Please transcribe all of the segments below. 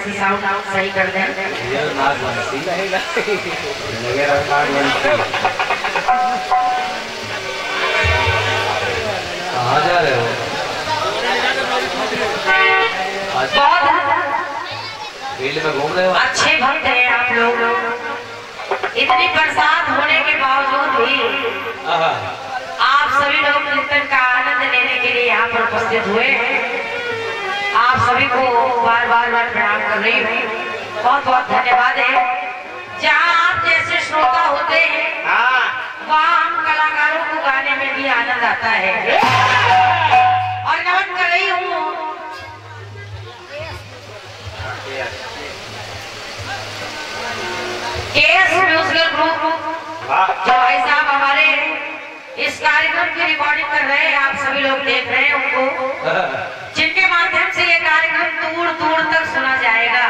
से साउंड सही कर दें। कहाँ जा रहे हो? फील्ड में घूम रहे हो? अच्छे भक्त हैं आप लोग। इतनी बरसात होने के बावजूद भी आप सभी लोग कीर्तन का आनंद लेने के लिए यहाँ पर उपस्थित हुए हैं। आप सभी को बार बार प्रणाम कर रही हूँ। बहुत बहुत धन्यवाद है। जहाँ आप जैसे श्रोता होते हैं वहाँ हम कलाकारों को गाने में भी आनंद आता है। और नमन कर रही हूँ म्यूजिकल ग्रुप जो भाई साहब हमारे इस कार्यक्रम की रिकॉर्डिंग कर रहे हैं। आप सभी लोग देख रहे हैं उनको, जिनके माध्यम से ये कार्यक्रम दूर दूर तक सुना जाएगा।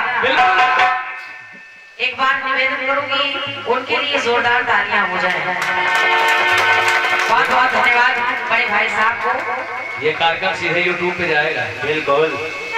एक बार निवेदन करूंगी उनके लिए जोरदार तालियां हो जाए। बहुत बहुत धन्यवाद बड़े भाई साहब को। ये कार्यक्रम सीधे YouTube पे जाएगा। बिल्कुल।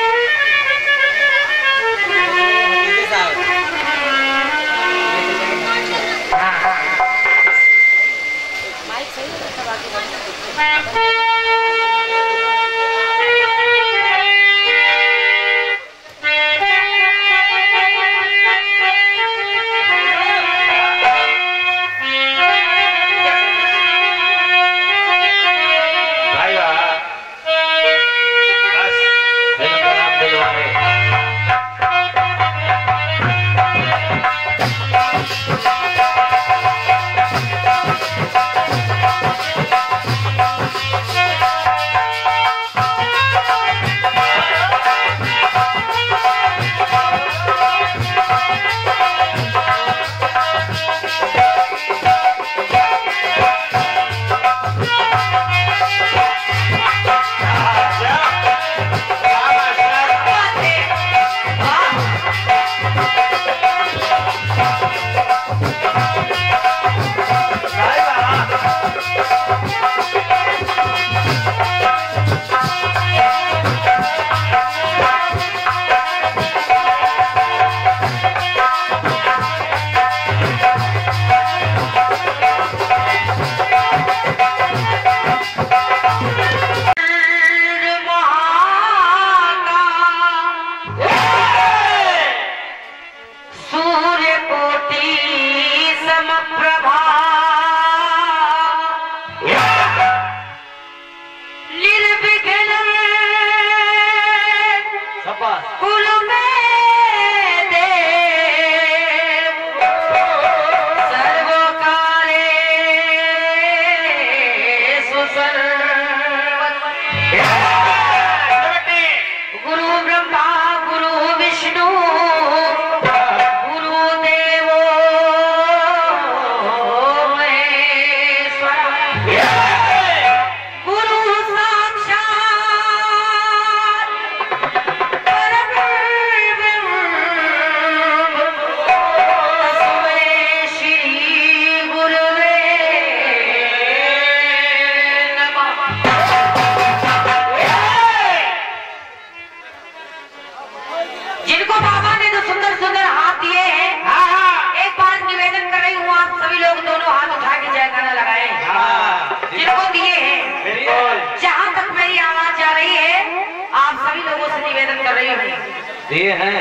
दिए हैं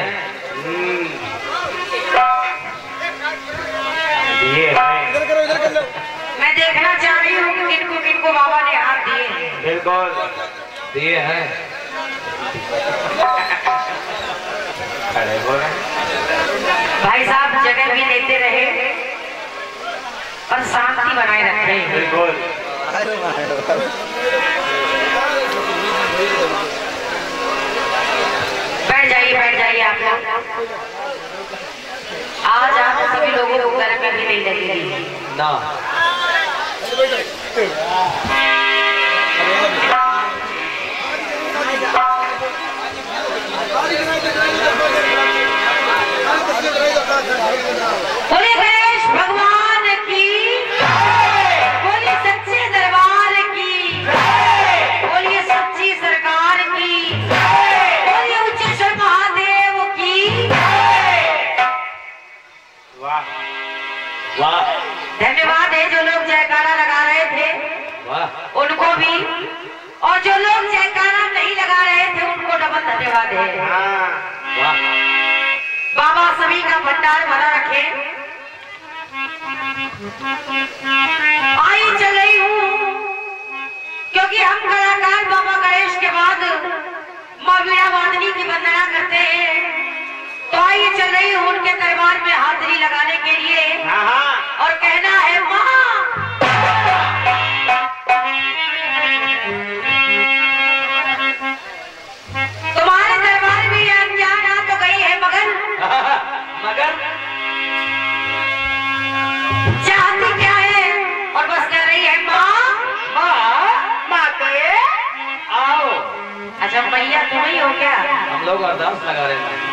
दिए हैं। मैं देखना चाह रही हूँ कि किनको किनको बाबा ने हाथ दिए हैं। बिल्कुल दिए हैं। खड़े हो रहे भाई साहब जगह भी लेते रहे और शांति बनाए रखे। बिल्कुल बैठ जाइए आप लोग। आज आप सभी लोगों को घर में भी नहीं लगेगी ना। बोले गणेश भगवान की, बोलिए सच्चे दरबार की, बोलिए सच्ची सरकार की, बोलिए उच्चेश्वर महादेव की। वाह वाह धन्यवाद है जो लोग जयकारा लगा रहे थे वाह उनको भी, और जो लोग जयकारा नहीं लगा रहे थे उनको डबल धन्यवाद है। हाँ वाह बाबा सभी का भंडार भरा रखे। आई चल रही हूँ क्योंकि हम कलाकार बाबा गणेश के बाद माँ वीणा वादनी की वंदना करते हैं, तो आइए चल रही हूँ उनके दरबार में हाजिरी लगाने के लिए और कहना है माँ तुम्हारे दरबार में ये अनजान आ तो गई है मगर मगर चाहती क्या है और बस कह रही है माँ माँ आओ। अच्छा मैया तुम ही हो क्या? हम लोग अरदास लगा रहे हैं।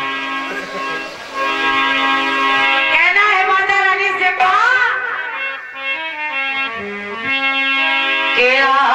कहना है माता रानी से माँ क्या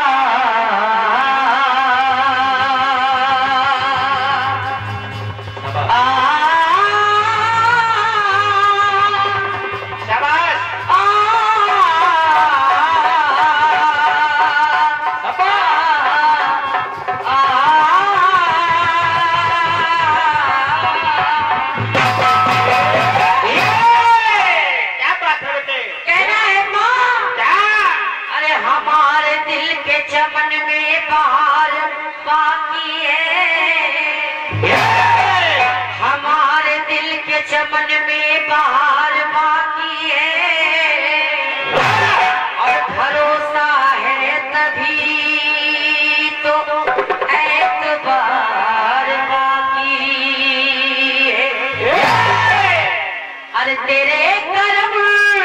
चमन में बाहर बाकी है, हमारे दिल के चमन में बाहर बाकी है, और भरोसा है तभी तो एतबार बाकी है। अरे तेरे कर्म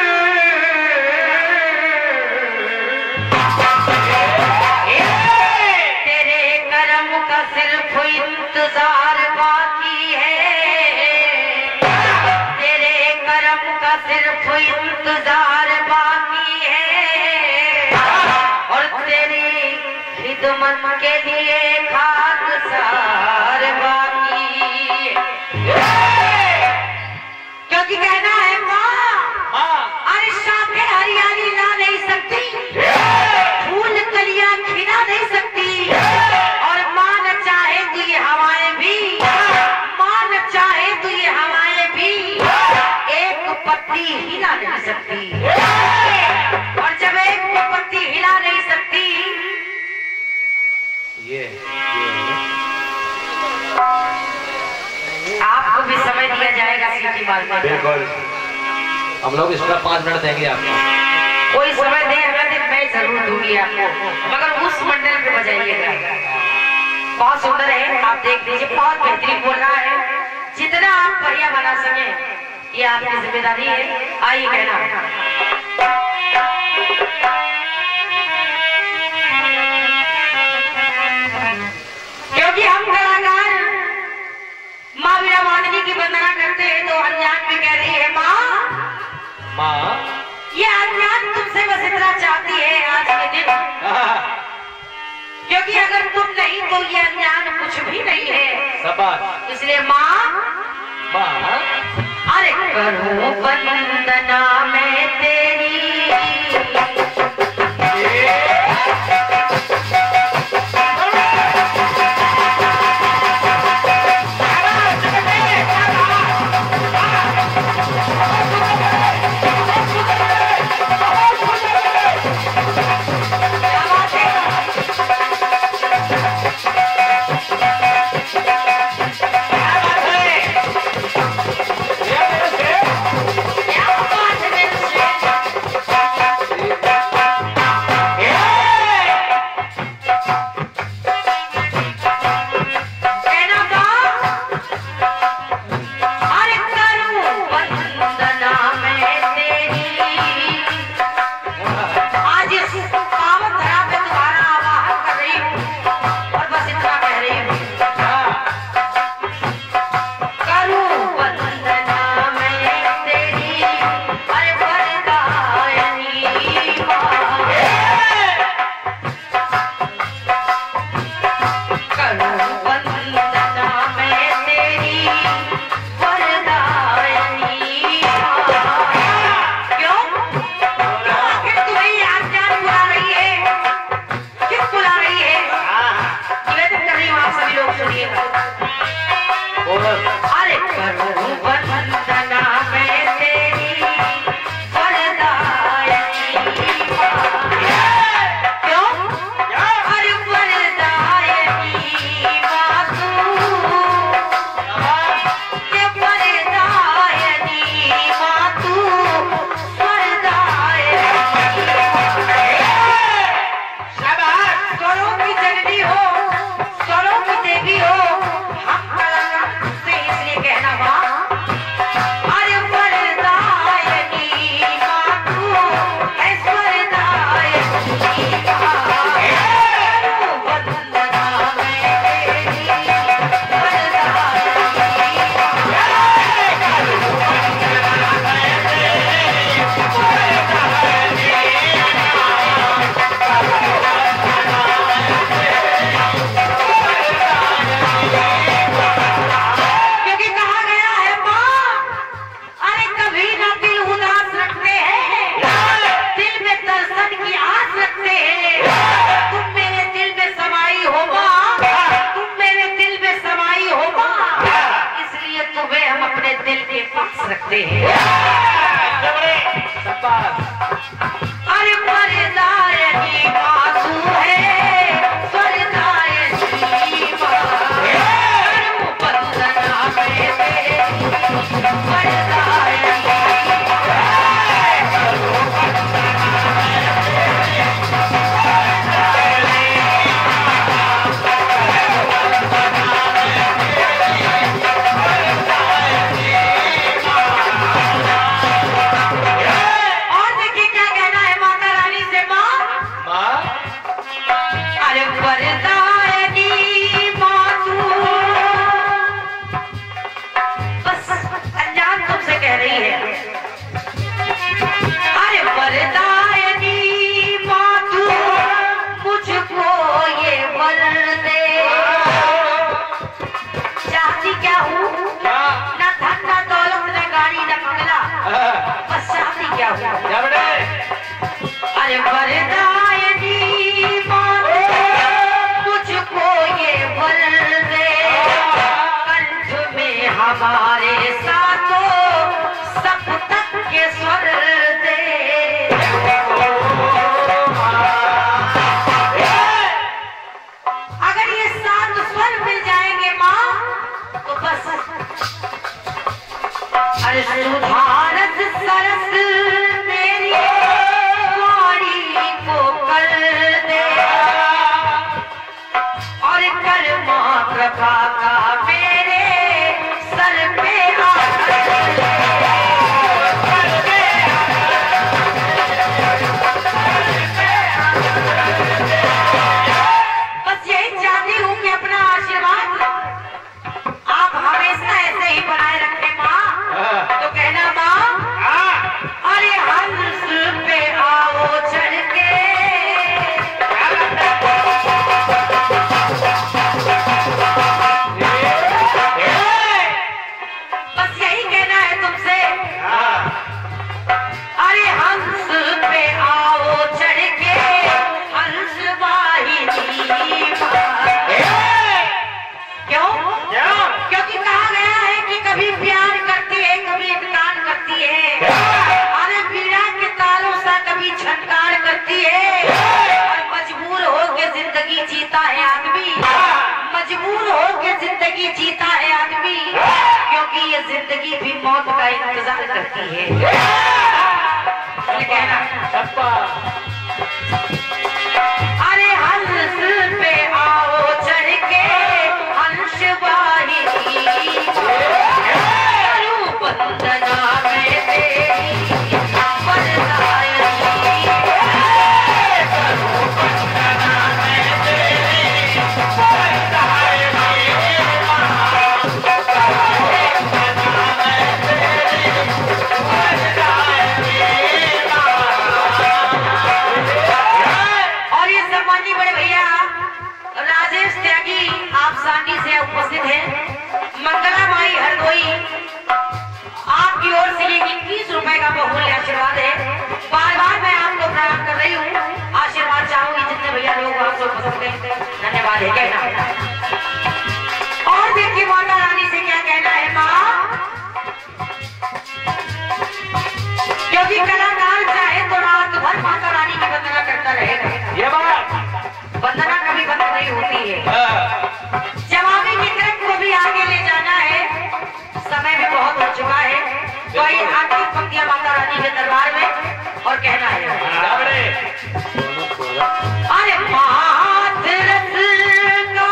का सिर्फ इंतजार बाकी है, तेरे करम का सिर्फ इंतजार बाकी है, और तेरी खिदमत के लिए खाकसार बाकी है। क्योंकि कहना है माँ अरे शाखें हरियाली ला नहीं सकती, फूल कलियां खिला नहीं सकती, हवाएं भी मान चाहे तो ये हवाएं भी एक पत्ती हिला नहीं सकती, और जब एक पत्ती हिला नहीं सकती ये आपको भी समय दिया जाएगा सीटी मारने का। बिल्कुल हम लोग इसका 5 मिनट देंगे आपको। कोई समय दे अगर मैं जरूर दूंगी आपको, मगर उस मंडल पे बजाइएगा। बहुत सुंदर है, आप देख लीजिए, बहुत बेहतरीन बोल रहा है। जितना आप बढ़िया बना सके ये आपकी जिम्मेदारी है। आइए कहना क्योंकि हम कलाकार माँ वीणा वादनी की वंदना करते हैं, तो अनजान भी कह रही है माँ ये अनजान तुमसे बस इतना चाहती है आज के दिन, क्योंकि अगर तुम नहीं तो ये अनजान कुछ भी नहीं है। शाबाश। इसलिए माँ अरे करूं वंदना मैं तेरी, मैं हुआ? क्या बेटे? अरे वरदायनी माते मुझको ये वर दे, कंठ में हमारे साथों सप्तक के स्वर दे। अगर ये 7 स्वर मिल जाएंगे माँ तो बस अरे सुधारस सरस मेरी वाणी को कर दे, और कर्मा कृपा का मेरे सर पे बस यही चाहती हूँ कि अपना आशीर्वाद आप हमेशा ऐसे ही बनाए रखें माँ। तो कहना माँ, अरे हंस पे आओ चढ़ के, बस यही कहना है तुमसे। अरे हंस पे आओ चढ़ के, हंस वाहिनी। क्यों? क्योंकि कहा गया है कि कभी प्यार करती है, कभी इनकार करती है। अरे पीड़ा के तारों सा कभी झनकार करती है, और मजबूर होके जिंदगी जीता है आदमी, मजबूर होके जिंदगी जीता है आदमी, क्योंकि ये जिंदगी भी मौत का इंतजार करती है। कहना अरे हंस पे आओ चढ़ के, हंस वाहिनी वंदना में तेरी वरदायनी, वंदना में तेरी वरदायनी, और ये सम्मानी बड़े भैया राजेश त्यागी आप सांडी से उपस्थित हैं। मंगला माई हरदोई आपकी ओर से ये 21 रुपए का बहुमूल्य आशीर्वाद है। बार बार मैं आपको प्रणाम कर रही हूँ, आशीर्वाद चाहूंगी जितने भैया लोग आपको पसंद है। धन्यवाद है कहना। और देखिए माता रानी से क्या कहना है माँ, क्योंकि कलाकार चाहे तो रात भर माता रानी की वंदना करता रहेगा। ये बात वंदना कभी बंद नहीं होती है। जवाबी की क्रम को भी आगे ले जाना है, समय भी बहुत हो चुका है। तो ये आखिरी पंक्तियां माता रानी के दरबार में, और कहना है अरे हाथ रस का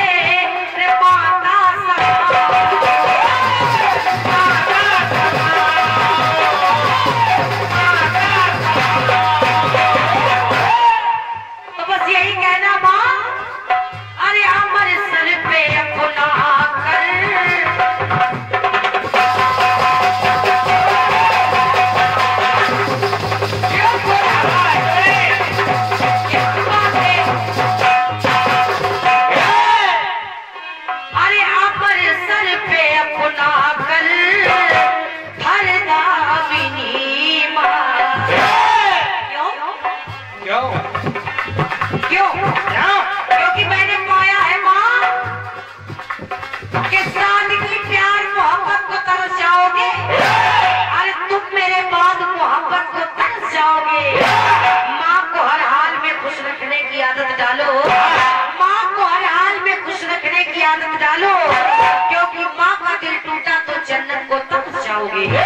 माता बचाओगे।